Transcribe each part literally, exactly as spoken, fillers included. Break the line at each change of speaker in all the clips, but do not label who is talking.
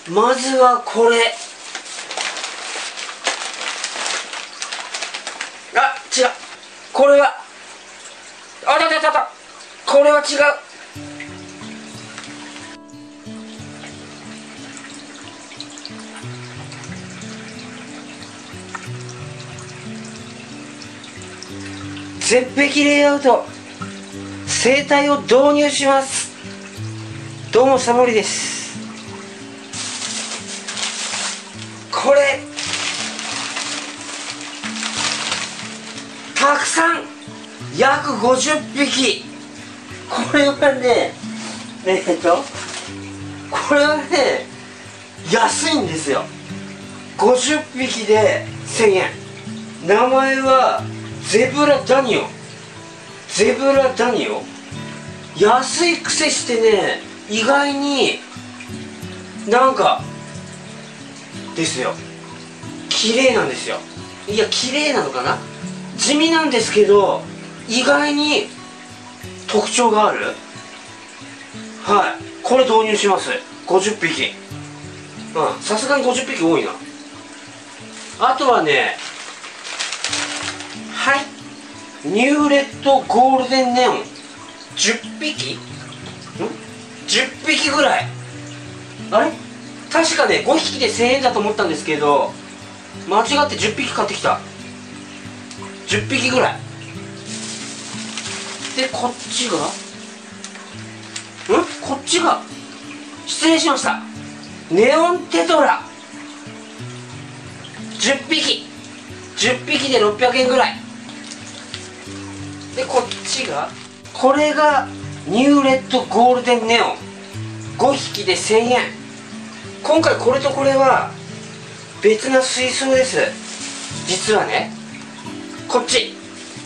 まずはこれ。あ、違う。これはあたたたた、これは違う。絶壁レイアウト、整体を導入します。どうもサボリです。これたくさん、約ごじゅっぴき。これはね、えっとこれはね安いんですよ。ごじゅっぴきでせんえん。名前はゼブラダニオ。ゼブラダニオ、安いくせしてね、意外になんかですよ、綺麗なんですよ。いや、綺麗なのかな、地味なんですけど意外に特徴がある。はい、これ導入します。ごじゅっぴき。うん、さすがにごじゅっぴき多いな。あとはね、はい、ニューレットゴールデンネオンじゅっぴき、んじゅっぴきぐらい。あれ、確かねごひきでせんえんだと思ったんですけど、間違ってじゅっぴき買ってきた。じゅっぴきぐらいで、こっちがんこっちが、失礼しました、ネオンテトラじゅっぴき、じゅっぴきでろっぴゃくえんぐらいで、こっちが、これがニューレットゴールデンネオンごひきでせんえん。今回これとこれは別な水槽です。実はね、こっち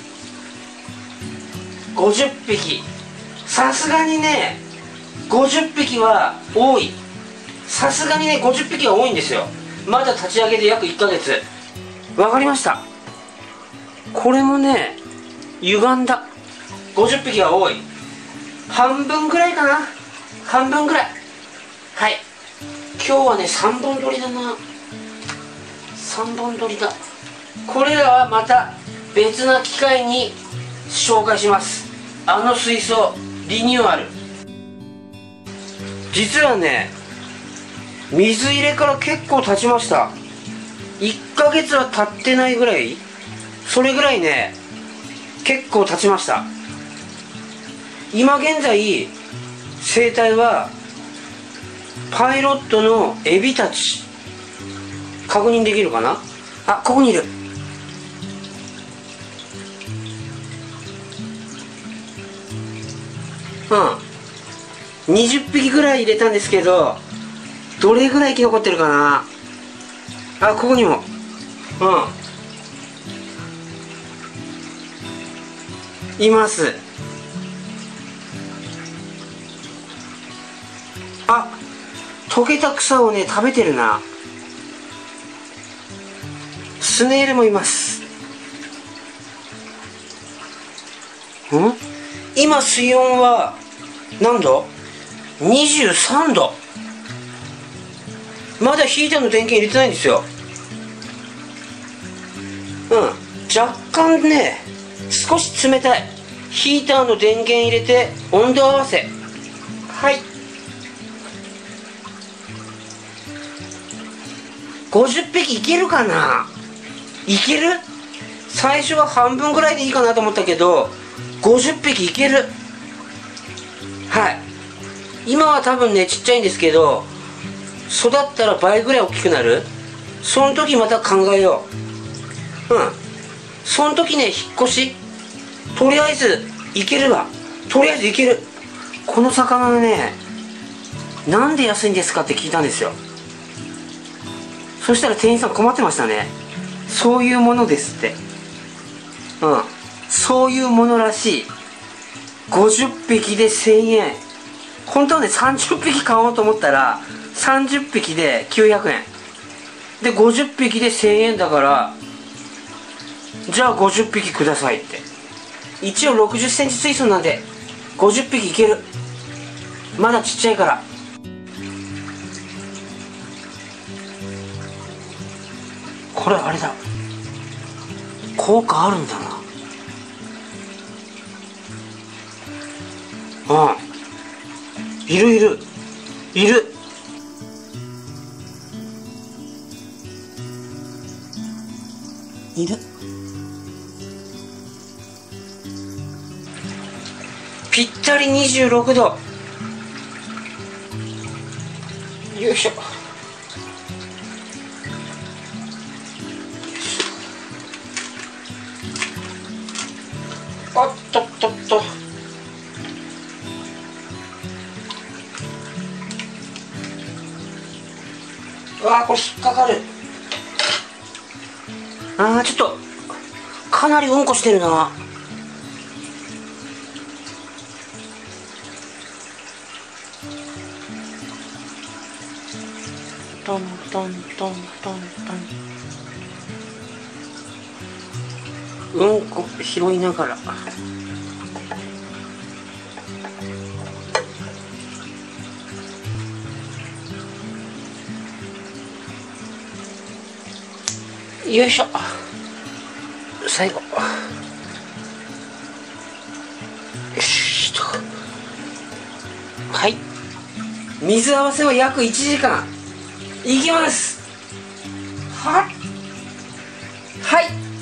ごじゅっぴき、さすがにねごじゅっぴきは多い。さすがにねごじゅっぴきは多いんですよ。まだ立ち上げで約いっかげつ。わかりました。これもね歪んだ。ごじゅっぴきは多い。半分ぐらいかな、半分ぐらい。はい、今日はねさんぼん撮りだな、さんぼん撮りだ。これらはまた別な機会に紹介します。あの水槽リニューアル。実はね水入れから結構経ちました。いっかげつは経ってないぐらい、それぐらいね結構経ちました。今現在生態はパイロットのエビたち、確認できるかな。あ、ここにいる。うん、にじゅっぴきぐらい入れたんですけど、どれぐらい生き残ってるかな。あ、ここにも、うん、います。あ、溶けた草をね食べてるな。スネールもいます。ん、今水温は何度？にじゅうさんど。まだヒーターの電源入れてないんですよ。うん、若干ね少し冷たい。ヒーターの電源入れて温度合わせ。はい、ごじゅっぴきいけるかな。いける。最初は半分ぐらいでいいかなと思ったけどごじゅっぴきいける。はい、今は多分ねちっちゃいんですけど、育ったら倍ぐらい大きくなる。その時また考えよう。うん、その時ね引っ越し、とりあえずいけるわ。とりあえずいける。この魚ねなんで安いんですかって聞いたんですよ。そしたら店員さん困ってましたね。そういうものですって。うん、そういうものらしい。ごじゅっぴきでせんえん。本当はねさんじゅっぴき買おうと思ったらさんじゅっぴきできゅうひゃくえんでごじゅっぴきでせんえんだから、じゃあごじゅっぴきくださいって。一応ろくじゅっセンチ水槽なんでごじゅっぴきいける。まだちっちゃいから。 これあれだ、効果あるんだな。うん、いるいるいる。いる。ぴったりにじゅうろくど。よいしょ。おっとっとっと。うわー、これ引っかかる。あー、ちょっとかなりうんこしてるな。トントントントントン。うんこ拾いながら。よいしょ。最後。よしと。はい。水合わせは約いちじかん。いきます。はっ。はい。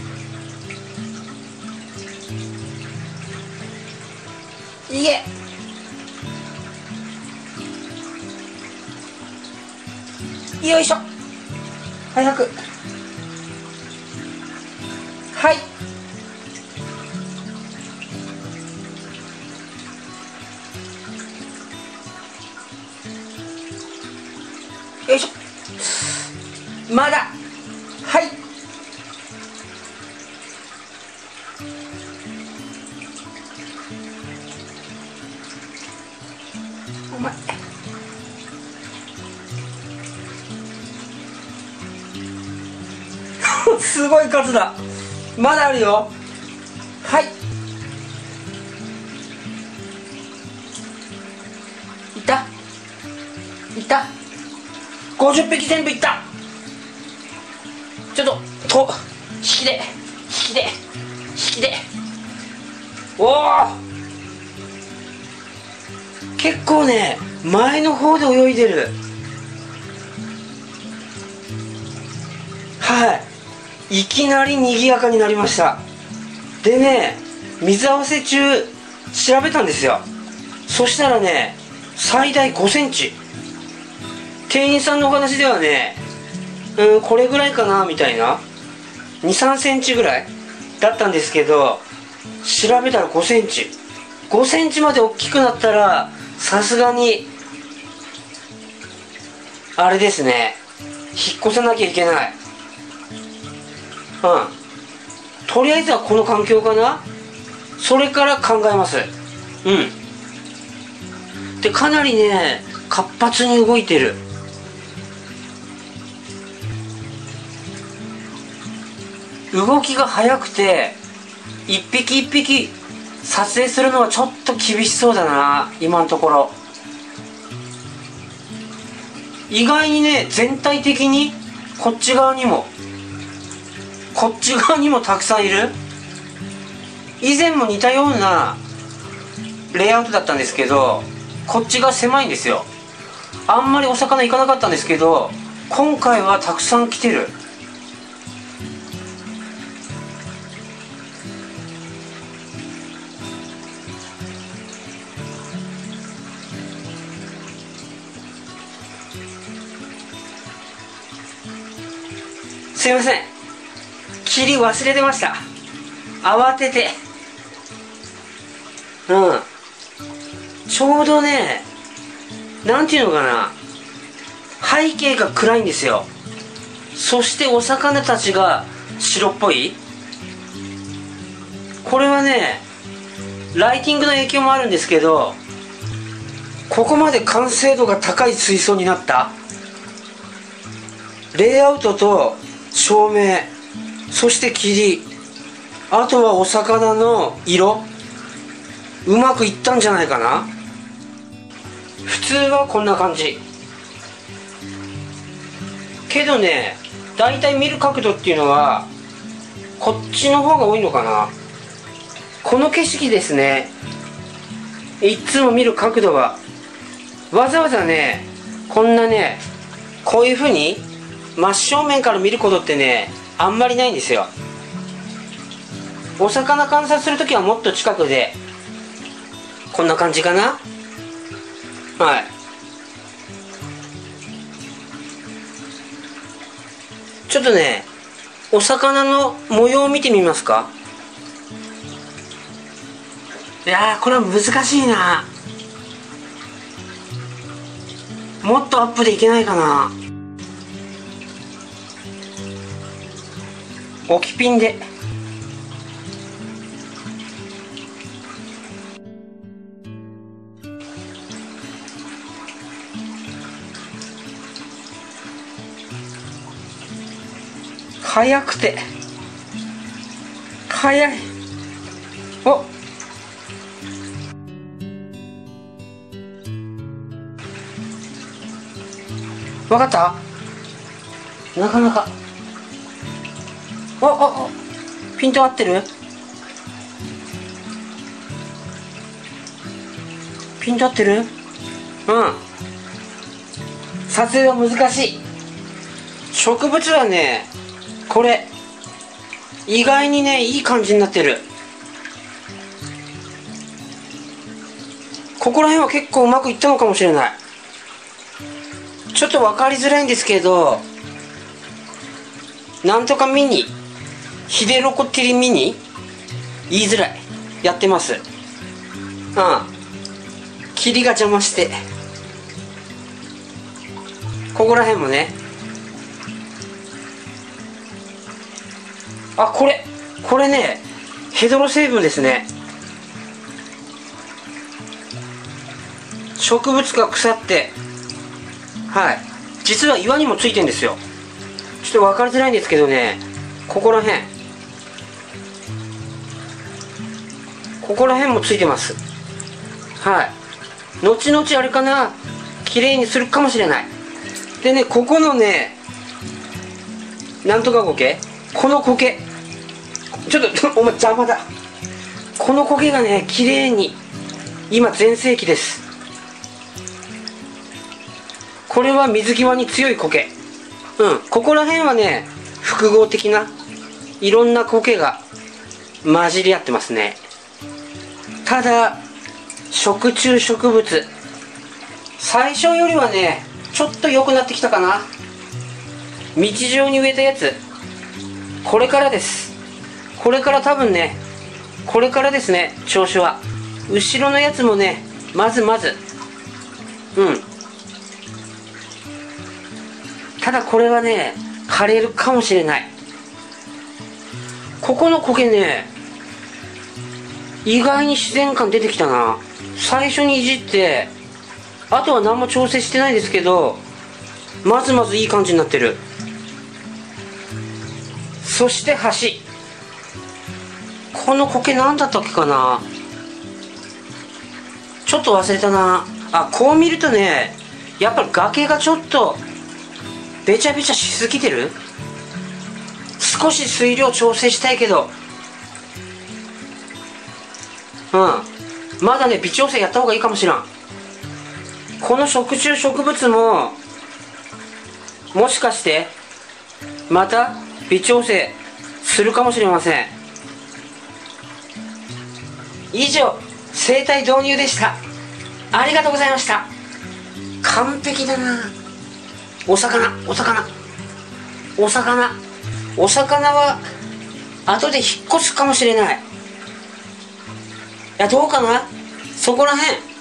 いけ。よいしょ。早く。はい。よいしょ。まだ。はい。お前。すごい数だ。まだあるよ。はい。いったいった。ごじゅっぴき全部いった。ちょっとと引きで引きで引きで。おお、結構ね前の方で泳いでる。はい、いきなり賑やかになりました。でね、水合わせ中調べたんですよ。そしたらね、最大ごセンチ。店員さんのお話ではね、うん、これぐらいかなみたいな、にさんセンチぐらいだったんですけど、調べたらごセンチ。ごセンチまで大きくなったらさすがにあれですね、引っ越さなきゃいけない。うん、とりあえずはこの環境かな、それから考えます。うんで、かなりね活発に動いてる。動きが速くて一匹一匹撮影するのはちょっと厳しそうだな、今のところ。意外にね、全体的にこっち側にもこっち側にもたくさんいる。以前も似たようなレイアウトだったんですけど、こっちが狭いんですよ。あんまりお魚いかなかったんですけど、今回はたくさん来てる。すいません、切り忘れてました、慌てて。うんちょうどね、なんていうのかな、背景が暗いんですよ。そしてお魚たちが白っぽい。これはね、ライティングの影響もあるんですけど、ここまで完成度が高い水槽になった。レイアウトと照明、そして霧、あとはお魚の色、うまくいったんじゃないかな。普通はこんな感じけどね、 だいたい見る角度っていうのはこっちの方が多いのかな。この景色ですね、いつも見る角度はわざわざね、こんなね、こういう風に真正面から見ることってね、あんまりないんですよ。お魚観察するときはもっと近くでこんな感じかな。はい、ちょっとね、お魚の模様を見てみますか。いやー、これは難しいな。もっとアップでいけないかな。置きピンで早くて早い。お、わかった。なかなか、おおお、ピント合ってる。ピント合ってる。うん、撮影は難しい。植物はね、これ意外にね、いい感じになってる。ここら辺は結構うまくいったのかもしれない。ちょっと分かりづらいんですけど、なんとかミニ、ヒデロコティリミニ、言いづらい、やってます。うん、霧が邪魔して、ここら辺もね、あ、これこれね、ヘドロ成分ですね。植物が腐って、はい、実は岩にもついてんですよ。ちょっと分かりづらいんですけどね、ここら辺ここら辺もついてます。はい、後々あれかな、綺麗にするかもしれない。でね、ここのね、なんとか苔、この苔、ちょっとお前邪魔だ。この苔がね、綺麗に今全盛期です。これは水際に強い苔。うん、ここら辺はね、複合的ないろんな苔が混じり合ってますね。ただ食虫植物、最初よりはね、ちょっと良くなってきたかな。道上に植えたやつ、これからです。これから多分ね、これからですね、調子は。後ろのやつもね、まずまず、うん、ただこれはね、枯れるかもしれない。ここの苔ね、意外に自然感出てきたな。最初にいじって、あとは何も調整してないですけど、まずまずいい感じになってる。そして橋、この苔何だったっけかな、ちょっと忘れたなあ。こう見るとね、やっぱり崖がちょっとべちゃべちゃしすぎてる。少し水量調整したいけど、うん、まだね、微調整やった方がいいかもしらん。この食虫植物ももしかしてまた微調整するかもしれません。以上、生態導入でした。ありがとうございました。完璧だな。お魚お魚お魚お魚は後で引っ越すかもしれない。いや、どうかな、そこらへん